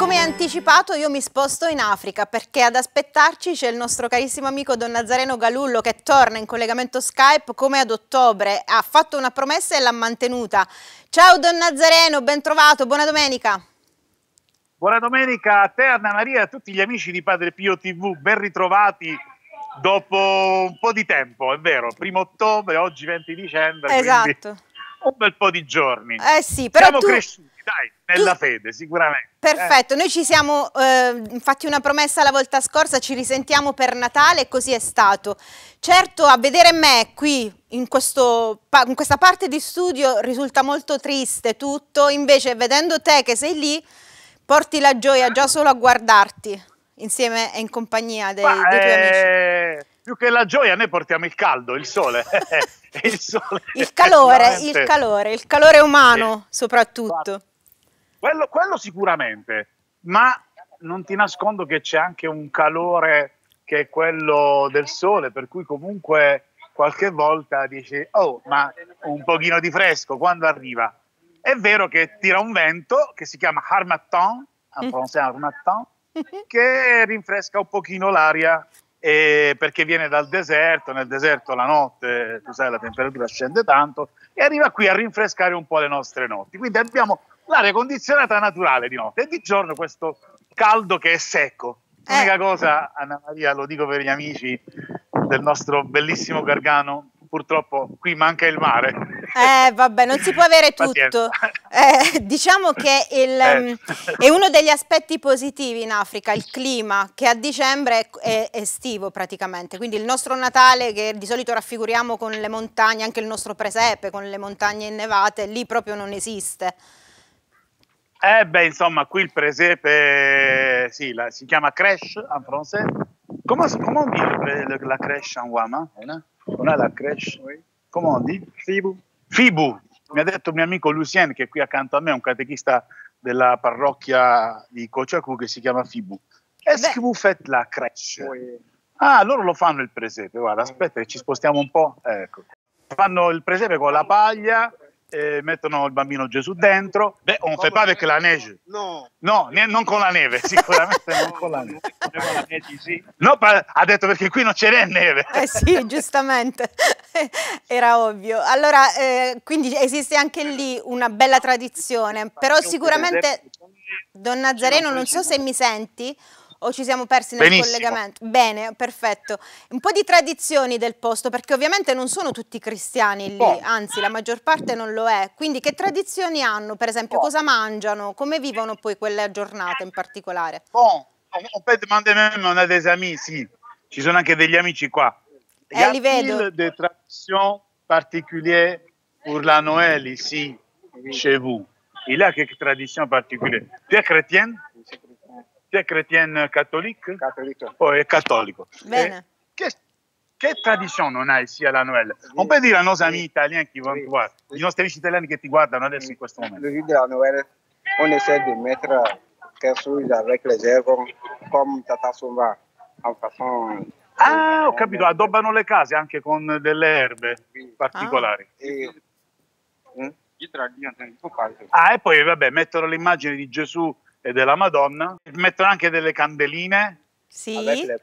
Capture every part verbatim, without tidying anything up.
come anticipato io mi sposto in Africa perché ad aspettarci c'è il nostro carissimo amico Don Nazareno Galullo che torna in collegamento Skype come ad ottobre. Ha fatto una promessa e l'ha mantenuta. Ciao Don Nazareno, ben trovato, buona domenica. Buona domenica a te, Anna Maria, e a tutti gli amici di Padre Pio tivù, ben ritrovati dopo un po' di tempo, è vero, primo ottobre, oggi venti dicembre, esatto. Un bel po' di giorni. Eh sì, però siamo tu, cresciuti, dai, nella tu, fede, sicuramente. Perfetto, eh. noi ci siamo eh, fatti una promessa la volta scorsa, ci risentiamo per Natale e così è stato. Certo, a vedere me qui in, questo, in questa parte di studio risulta molto triste tutto, invece vedendo te che sei lì porti la gioia già solo a guardarti insieme e in compagnia dei, Ma, dei tuoi eh... amici. Più che la gioia noi portiamo il caldo, il sole. il, sole il calore, il calore, il calore umano sì. soprattutto. Quello, quello sicuramente, ma non ti nascondo che c'è anche un calore che è quello del sole, per cui comunque qualche volta dici, oh, ma un pochino di fresco quando arriva. È vero che tira un vento che si chiama harmattan, en français harmattan, che rinfresca un pochino l'aria. Eh, perché viene dal deserto, nel deserto la notte, tu sai, la temperatura scende tanto e arriva qui a rinfrescare un po' le nostre notti. Quindi abbiamo l'aria condizionata naturale di notte e di giorno questo caldo che è secco. L'unica eh. cosa, Anna Maria, lo dico per gli amici del nostro bellissimo Gargano, purtroppo qui manca il mare. Eh vabbè, non si può avere tutto. Eh, diciamo che il, eh. è uno degli aspetti positivi in Africa, il clima, che a dicembre è estivo praticamente. Quindi il nostro Natale, che di solito raffiguriamo con le montagne, anche il nostro presepe con le montagne innevate, lì proprio non esiste. Eh beh, insomma, qui il presepe, sì, la, si chiama crèche in francese. Come on dit la crèche en wama? Non è la crèche? Come on dit? Fibu. Fibu, mi ha detto il mio amico Lucien, che è qui accanto a me, un catechista della parrocchia di Kociaku che si chiama Fibu. Est-ce que vous faites la crèche? Oui. Ah, loro lo fanno il presepe, guarda, aspetta che ci spostiamo un po'. Ecco. Fanno il presepe con la paglia, eh, mettono il bambino Gesù dentro. Beh, on fait pas avec la neige. No. No, non con la neve, sicuramente non con la neve. No, ha detto perché qui non ce n'è neve. Eh sì, giustamente, era ovvio. Allora, eh, quindi esiste anche lì una bella tradizione, però sicuramente, Don Nazareno, non so se mi senti o ci siamo persi nel Benissimo. collegamento. Bene, perfetto. Un po' di tradizioni del posto, perché ovviamente non sono tutti cristiani lì, anzi la maggior parte non lo è. Quindi che tradizioni hanno? Per esempio, cosa mangiano? Come vivono poi quella giornata in particolare? Bon, on peut demander même, on a des amis, sì. Ci sono anche degli amici qua. Eh, y a li vedo. Des traditions particulières pour la Noël ici, chez vous? Il y a quelques traditions particulières. Tu es chrétienne? Tu es chrétienne cattolique? Cattolique. Oh, è cattolico. Bene. Eh, che, che tradizione on a ici alla Noël? On peut dire à nos amis italiens qui vont te voir, i nostri amici italiani che ti guardano adesso in questo momento. Le jour de la Noël, on essaie de mettre quelque chose avec les herbes, comme Tata Somba, en façon... Ah, ho capito, addobbano le case anche con delle erbe particolari. Ah. E, hm? Ah, e poi vabbè, mettono l'immagine di Gesù e della Madonna, mettono anche delle candeline, sì.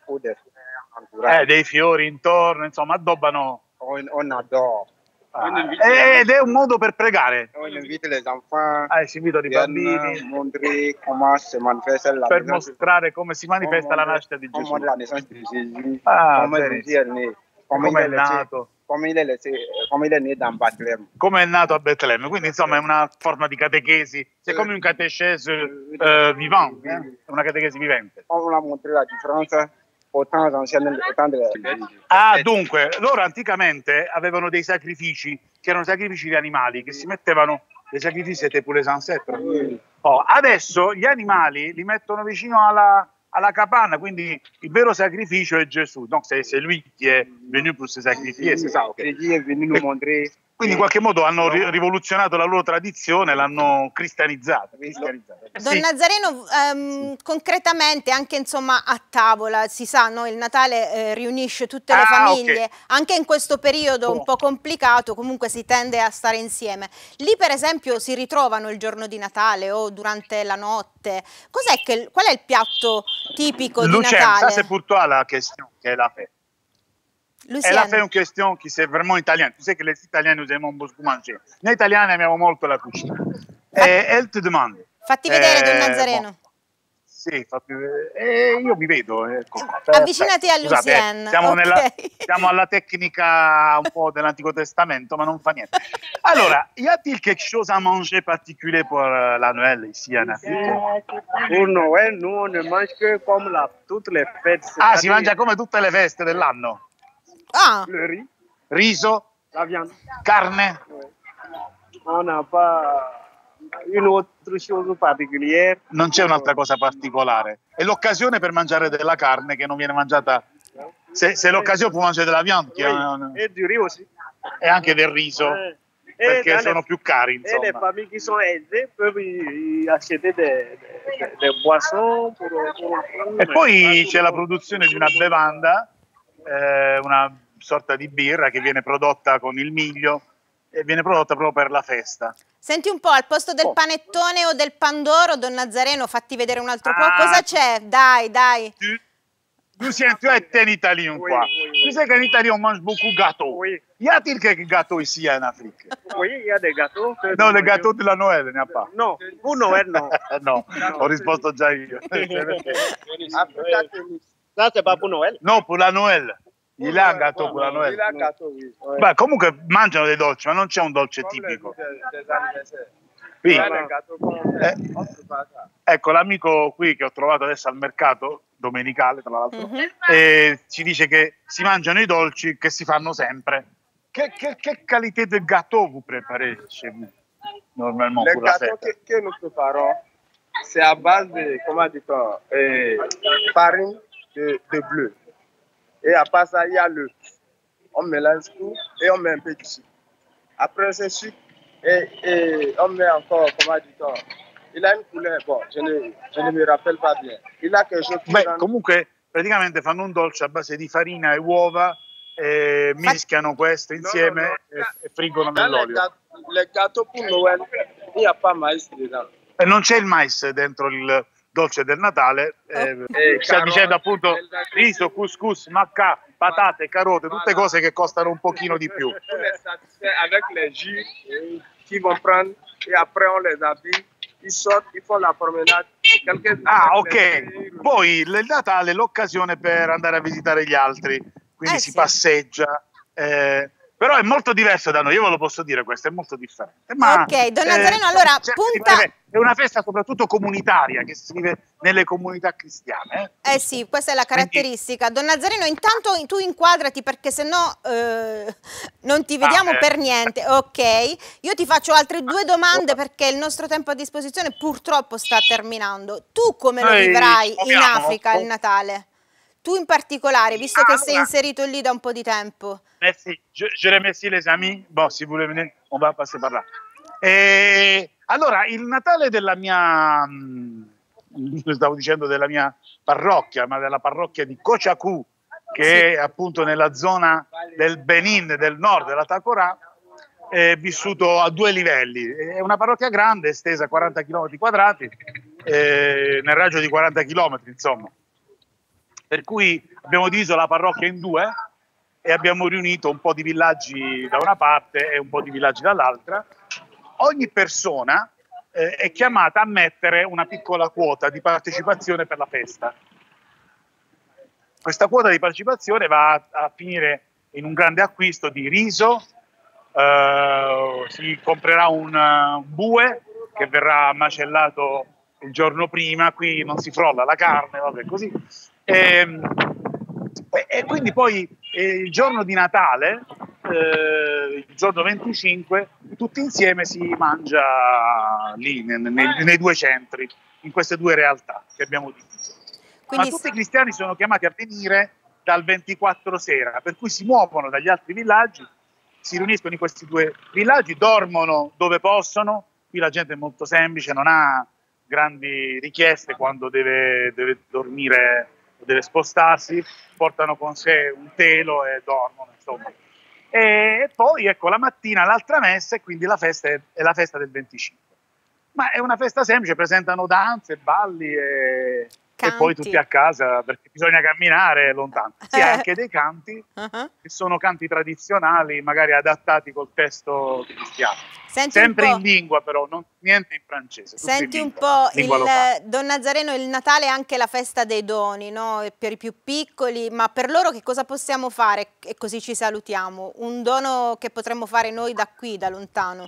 eh, dei fiori intorno, insomma, addobbano. On, on adore. Ah, ed è un modo per pregare. On invite les enfants, ah, si invitano i bambini montrer comment se manifeste la per mostrare come si manifesta la nascita di Gesù. La naissance di Gesù, ah, come è nato, come è nato. Come è nato a Betlemme. Come è nato a Betlemme, quindi insomma è una forma di catechesi, è come un catechese uh, vivant, eh? Una catechesi vivente. On a montré la differenza. Ah, dunque, loro anticamente avevano dei sacrifici, che erano sacrifici di animali, che si mettevano, dei sacrifici c'était pour les ancêtres. Oh, adesso gli animali li mettono vicino alla, alla capanna, quindi il vero sacrificio è Gesù. Donc c'est lui qui est venu pour se sacrifier, c'est ça, ok? Gesù è venuto a mostrare Quindi in qualche modo hanno ri rivoluzionato la loro tradizione, l'hanno cristianizzata. cristianizzata. Don Sì. Nazareno, ehm, sì. concretamente anche insomma a tavola, si sa, no? Il Natale eh, riunisce tutte le ah, famiglie, okay. anche in questo periodo oh. un po' complicato comunque si tende a stare insieme. Lì per esempio si ritrovano il giorno di Natale o durante la notte. Cos'è che, qual è il piatto tipico Lucien, di Natale? ça c'est pour toi la question qu'elle a fait. Elle a fait une question qui c'est vraiment italienne. Tu sais que les Italiens nous aimons beaucoup manger. Noi italiani amiamo molto la cucina. E elle te demande. Fatti vedere, eh, Don Nazareno. Bon. Sì, fatti vedere. Eh, io mi vedo. Ecco. Avvicinati a Scusate, Lucien. siamo, okay. nella, siamo alla tecnica un po' dell'Antico Testamento, ma non fa niente. Allora, y a-t-il quelque chose à manger particulier pour la Noël ici en Afrique? Pour Noël, nous on ne mange que comme la, toutes les fêtes. Ah, si mangia come tutte le feste dell'anno? Ah. Le riz. Riso? La viande. Carne? Oui. On n'a pas une autre chose particolare. Non c'è un'altra cosa particolare. È l'occasione per mangiare della carne che non viene mangiata. Se, se l'occasione può mangiare della viande. Oui. E du riz aussi. E anche del riso. Eh. Perché e sono le, più cari, insomma. E le famiglie che sono aisées peuvent acheter des, des, des boissons. Pour, pour... E poi c'è la produzione di una bevanda, eh, una sorta di birra che viene prodotta con il miglio e viene prodotta proprio per la festa. Senti un po', al posto del oh. panettone o del pandoro, Don Nazareno, fatti vedere un altro ah, po', cosa c'è? Dai, dai. Tu, Lucien, tu es un Italien, oui, quoi. Oui, oui. Tu sais qu'en Italie, on mange beaucoup de gâteaux. Oui. Y a-t-il quelques gâteaux ici en Afrique? Oui, il y a des gâteaux. Non, le gâteau della Noël, il n'y a pas. No, pour Noël, no. no, ho risposto già io. Ça, c'est pas pour Noël? No, per la Noël. Il a un gâteau per la Noël. Il a un gâteau, oui. Beh, comunque mangiano dei dolci, ma non c'è un dolce tipico. Sì. Eh, ecco, l'amico qui che ho trovato adesso al mercato, domenicale tra l'altro, mm-hmm. eh, ci dice che si mangiano i dolci che si fanno sempre. Che, che, che qualité de gâteau vous préparez chez vous, normalement, le pour la fête? Que, que nous préparons, c'est à base de, comment dit-on, euh, farine de, de bleu. Et à part ça, il y a le. On mélange tout et on met un peu de sucre. Après, c'est sucre et, et on met encore, comment dit-on, il a une couleur, bon, je ne, je ne me rappelle pas bien. Il a quelque chose qui Beh, rend... comunque, praticamente fanno un dolce a base di farina e uova, e mischiano questo insieme no, no, no. E, e friggono nell'olio. Le gâteaux pour Noël, il n'y a pas maïs dedans. E non c'è il mais dentro il dolce del Natale, eh, eh, sta dicendo appunto riso, couscous, maccà, patate, carote, tutte cose che costano un pochino di più. Avec les jus qu'ils vont prendre et après on les habille, ils sortent, ils font la promenade. Ah, ok. Poi il Natale è l'occasione per andare a visitare gli altri, quindi eh, si sì. passeggia. Eh, Però è molto diverso da noi, io ve lo posso dire, questo è molto differente. Ma, ok, Don Nazareno, eh, allora cioè, punta... È una festa soprattutto comunitaria che si vive nelle comunità cristiane. Eh, eh sì, questa è la caratteristica. Quindi... Don Nazareno, intanto tu inquadrati perché sennò eh, non ti vediamo ah, eh. per niente. Ok, io ti faccio altre due domande perché il nostro tempo a disposizione purtroppo sta terminando. Tu come lo vivrai in Africa il Natale? Tu in particolare, visto ah, che allora. sei inserito lì da un po' di tempo. Merci, je, je remercie les amis. Bon, si vous voulez venir, on va passer par là. E, allora, il Natale della mia, stavo dicendo della mia parrocchia, ma della parrocchia di Kochaku, che sì. è appunto nella zona del Benin, del nord della Takorà, è vissuto a due livelli. È una parrocchia grande, estesa a quaranta chilometri quadrati, eh, nel raggio di quaranta chilometri, insomma. Per cui abbiamo diviso la parrocchia in due e abbiamo riunito un po' di villaggi da una parte e un po' di villaggi dall'altra. Ogni persona eh, è chiamata a mettere una piccola quota di partecipazione per la festa. Questa quota di partecipazione va a, a finire in un grande acquisto di riso, eh, si comprerà un uh, bue che verrà macellato il giorno prima, qui non si frolla la carne, vabbè, così. E, e quindi poi eh, il giorno di Natale, eh, il giorno venticinque, tutti insieme si mangia lì nei, nei, nei due centri, in queste due realtà che abbiamo diviso. Quindi... Ma tutti i cristiani sono chiamati a venire dal ventiquattro sera, per cui si muovono dagli altri villaggi si riuniscono in questi due villaggi, dormono dove possono. Qui la gente è molto semplice, non ha grandi richieste quando deve, deve dormire o deve spostarsi, portano con sé un telo e dormono, insomma. E poi ecco la mattina l'altra messa e quindi la festa è, è la festa del venticinque. Ma è una festa semplice, presentano danze, balli e, e poi tutti a casa perché bisogna camminare lontano. Sì, anche dei canti uh-huh. che sono canti tradizionali, magari adattati col testo cristiano. Senti Sempre in lingua però, non, niente in francese. Senti in un lingua, po', il, Don Nazareno, il Natale è anche la festa dei doni, no? Per i più piccoli, ma per loro che cosa possiamo fare? E così ci salutiamo. Un dono che potremmo fare noi da qui, da lontano.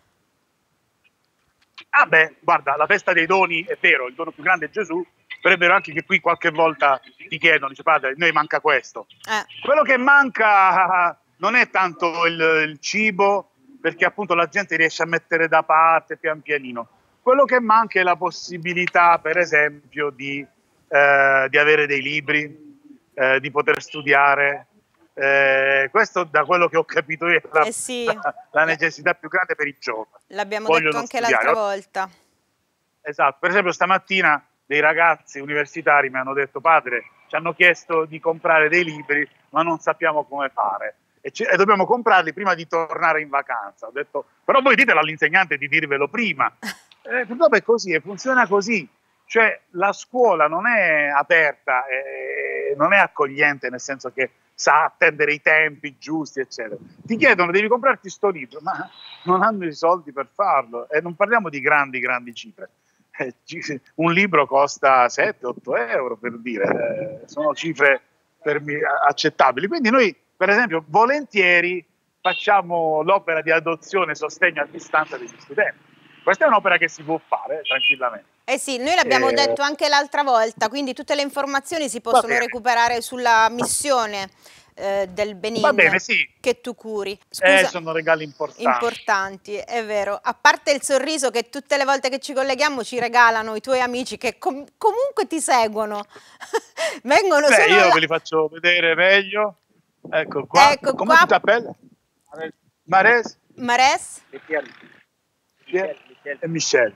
Ah beh, guarda, la festa dei doni è vero, il dono più grande è Gesù, però è vero anche che qui qualche volta ti chiedono, dice padre, a noi manca questo. Eh. Quello che manca non è tanto il, il cibo, perché appunto la gente riesce a mettere da parte pian pianino. Quello che manca è la possibilità, per esempio, di, eh, di avere dei libri, eh, di poter studiare. Eh, questo, da quello che ho capito io, è la, eh sì. la, la necessità più grande per i giovani. L'abbiamo detto anche l'altra volta. Esatto, per esempio stamattina dei ragazzi universitari mi hanno detto padre, ci hanno chiesto di comprare dei libri ma non sappiamo come fare e, e dobbiamo comprarli prima di tornare in vacanza. Ho detto però voi ditelo all'insegnante di dirvelo prima. Eh, purtroppo è così e funziona così, cioè la scuola non è aperta, eh, non è accogliente nel senso che sa attendere i tempi giusti, eccetera. Ti chiedono, devi comprarti sto libro, ma non hanno i soldi per farlo. E non parliamo di grandi, grandi cifre. Eh, un libro costa sette otto euro, per dire. Eh, sono cifre per me accettabili. Quindi noi, per esempio, volentieri facciamo l'opera di adozione e sostegno a distanza degli studenti. Questa è un'opera che si può fare tranquillamente. Eh sì, noi l'abbiamo eh, detto anche l'altra volta, quindi tutte le informazioni si possono recuperare sulla missione eh, del Benin. Va bene, sì. Che tu curi. Scusa, eh, sono regali importanti. Importanti, è vero. A parte il sorriso che tutte le volte che ci colleghiamo ci regalano i tuoi amici che com comunque ti seguono. Vengono Beh, solo io la... ve li faccio vedere meglio. Ecco qua. Ecco Come qua. ti t'appelles? Mares? Mares? Michel. E Michel.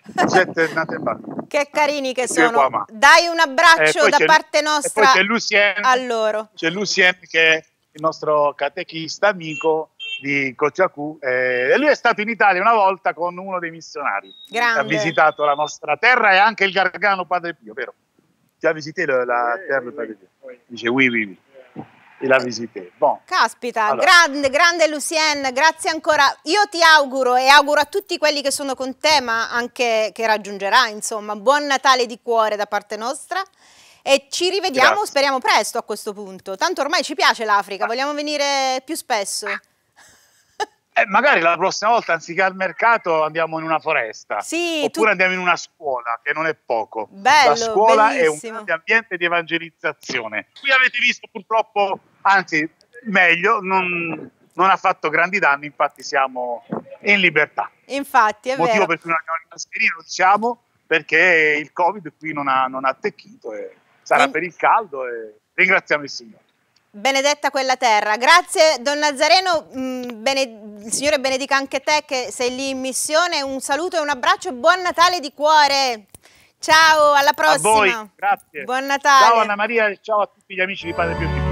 Che carini che sono. Dai un abbraccio eh, da parte nostra c'è Lucien, a loro. C'è Lucien che è il nostro catechista amico di Cochacu eh, e lui è stato in Italia una volta con uno dei missionari. Grande. Ha visitato la nostra terra e anche il Gargano Padre Pio, vero? Ti ha visitato la terra del Padre Pio? Dice oui, oui, oui. La visite. Bon. Caspita, allora. grande, grande Lucien, grazie ancora. Io ti auguro e auguro a tutti quelli che sono con te, ma anche che raggiungerà, insomma, buon Natale di cuore da parte nostra e ci rivediamo, grazie. Speriamo presto a questo punto. Tanto ormai ci piace l'Africa, vogliamo venire più spesso. Eh, magari la prossima volta anziché al mercato andiamo in una foresta, sì, oppure tu... andiamo in una scuola, che non è poco. Bello, la scuola bellissimo. È un grande ambiente di evangelizzazione. Qui avete visto purtroppo, anzi meglio, non, non ha fatto grandi danni, infatti siamo in libertà. Infatti, è motivo vero. per cui non abbiamo il mascherino, lo diciamo, perché il Covid qui non ha, non ha attecchito e sarà in... per il caldo e ringraziamo il Signore. Benedetta quella terra. Grazie Don Nazareno, mh, bene, il Signore benedica anche te che sei lì in missione. Un saluto e un abbraccio e buon Natale di cuore. Ciao, alla prossima. A voi, grazie. Buon Natale. Ciao Anna Maria e ciao a tutti gli amici di Padre Pio.